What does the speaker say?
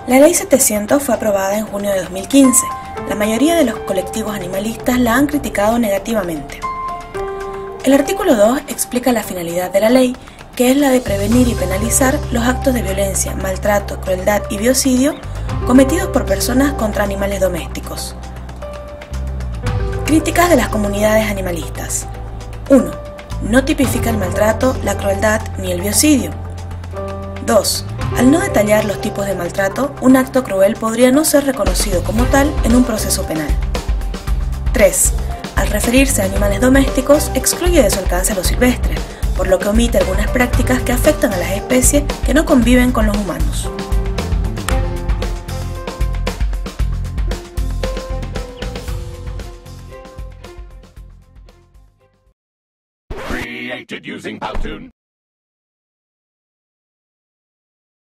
La Ley 700 fue aprobada en junio de 2015. La mayoría de los colectivos animalistas la han criticado negativamente. El artículo 2 explica la finalidad de la ley, que es la de prevenir y penalizar los actos de violencia, maltrato, crueldad y biocidio cometidos por personas contra animales domésticos. Críticas de las comunidades animalistas. 1. No tipifica el maltrato, la crueldad ni el biocidio. 2. Al no detallar los tipos de maltrato, un acto cruel podría no ser reconocido como tal en un proceso penal. 3. Al referirse a animales domésticos, excluye de su alcance a los silvestres, por lo que omite algunas prácticas que afectan a las especies que no conviven con los humanos. Created using Powtoon.